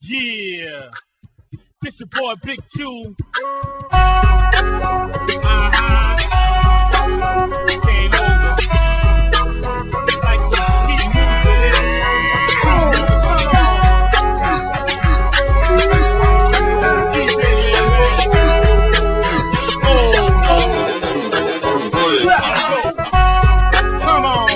Yeah, this your boy Big Q. Came over. Like some heat Come on.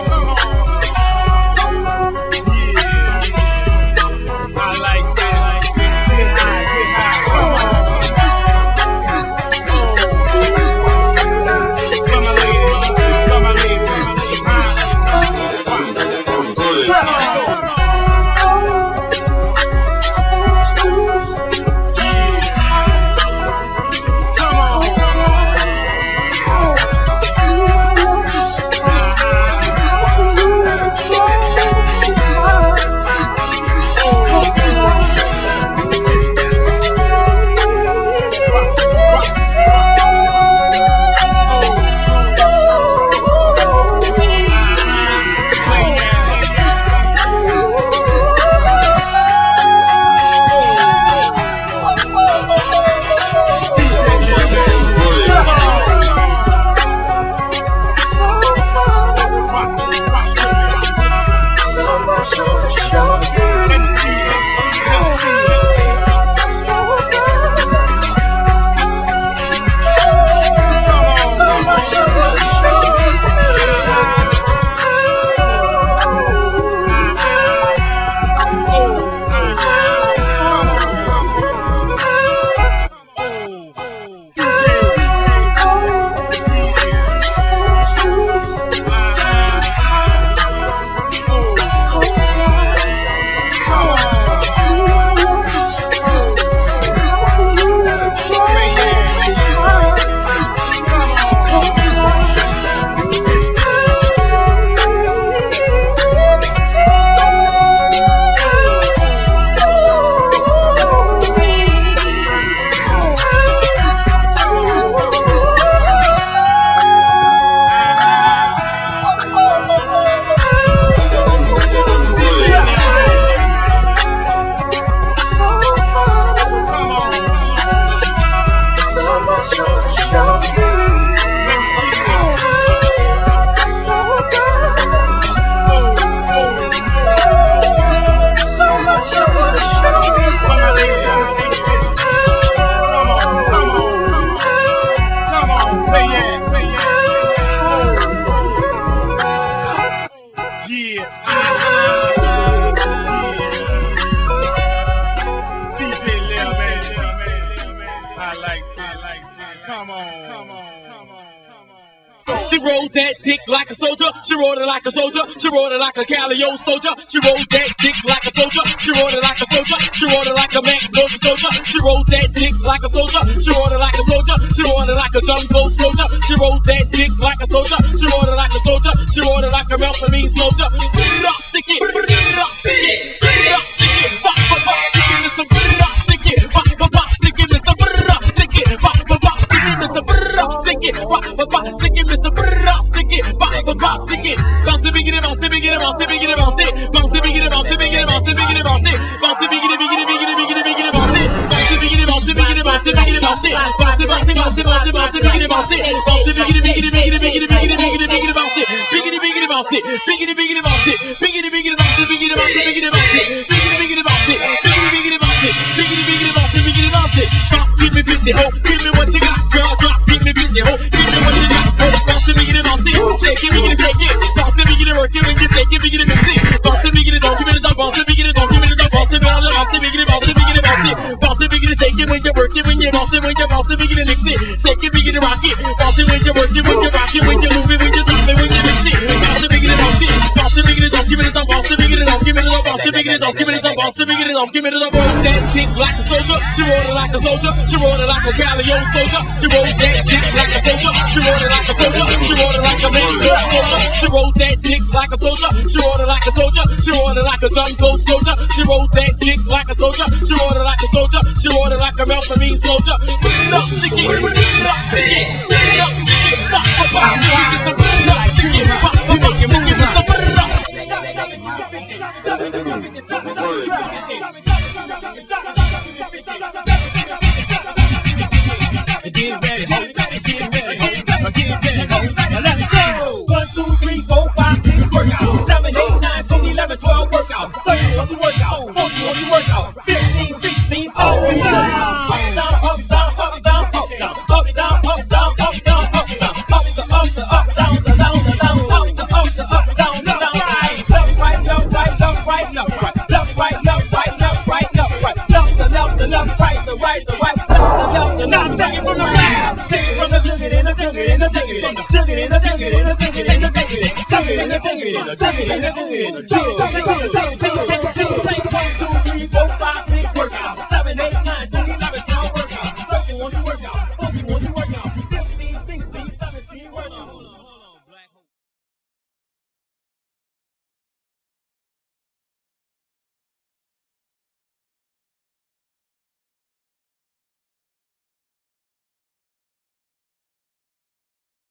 She rolled that dick like a soldier. She rolled it like a soldier. She rolled it like a Calio soldier. She rolled that dick like a soldier. She rolled it like a soldier. She rolled it like a McDonald's soldier. She rolled that dick like a soldier. She rolled it like a soldier. She rolled it like a jungle soldier. She rolled that dick like a soldier. She rolled it like a soldier. She rolled it like a Melphamine soldier. Put it up, stick it. Put it up, stick it. Put it up, stick it. Pop, pop, pop, stick it. Mr. Put it up, stick it. Pop, pop, pop, stick it. Mr. Put it up, stick it. Pop, pop, pop, stick it. Mr. Put it up, stick it. Pop, pop, pop, stick it. Mr. Put it up, stick it. Pop, pop, pop, stick it. Bounce it, biggity, bounce it, biggity, bounce it, biggity, bounce it. Bounce it, biggity, bounce it, biggity, bounce it, biggity, bounce it. Bounce it, biggity, biggity, biggity, biggity, biggity, bounce it. Bounce it, biggity, bounce it, biggity, bounce it, biggity, bounce it. Bounce it, bounce it, bounce it, bounce it, bounce it, biggity, bounce it. Bounce it, biggity, biggity, biggity, biggity, biggity, biggity, biggity, bounce it. Biggity, biggity, bounce it. Biggity, biggity, bounce it. Biggity, biggity, bounce it, biggity, bounce it, biggity, bounce it. Biggity, biggity, bounce it. Biggity, biggity, bounce it. Biggity, biggity, bounce it, biggity, bounce it. Drop, give me 50, ho. Give me what you got, girl. Drop, give me 50, ho. Give me what you got, ho. Bounce it, biggity, bounce it. Shake it, biggity, shake it. Bounce it, biggity, work it when you take it, biggity, mix it. Bounce it, biggity, don't give me the dog. Bounce it, biggity, don't give me the dog. Bounce it, bounce it, biggity, bounce it, biggity, bounce it. Bounce it, biggity, shake it when you work it, when you bounce it, when you bounce it, biggity, mix it. Shake it, biggity, rock it. Bounce it when you work it, when you rock it, when you move it, when you drop it, when you mix it. Bounce it, biggity, bounce it. Bounce it, biggity, don't give me the dog. Bounce it, biggity, don't give me the dog. Bounce it, biggity, don't give me the dog. Bounce it, biggity, don't give me the dog. Roll that dick like a soldier. She rolled it like a soldier. She rolled it like a Calio soldier. She rolled that dick like a soldier. She rolled it like a soldier. She rolled it like a man soldier. She rolled that dick like a soldier. She rolled it like a soldier. She rolled it like a jungle soldier. She rolled that dick like a soldier. She rolled it like a soldier. She rolled it like a Melphamine soldier. Put it up, stick it. Put it up, stick it. Put it up, stick it. Pop, pop, pop. Put it up, stick it. Pop, pop, pop. Put it up. Get ready, ho. Get ready, ho. Get ready, ho. Let's go. 1, 2, 3, 4, 5, 6 workout. 7, 8, 9, 10, 11, 12 workout. 30 on the workout. 40 on the workout. 15, 16, 17. Up, down, up, down, up, down, up, down, up, down, up, down, up, down, up, the up, down, the down, the down, up, the up, down, the down, right, left, right, left, right, left, right, left, right, left, right, left, right, left, right, left, right, left, the left, the left, right, the right, the right, left, the left, the now take it from the left, take it from the take it in the take it in the take it in the take it in the take it in the take it in the take it in the take it in the take it in the take it in the take it in the take it in the take it in the take it in the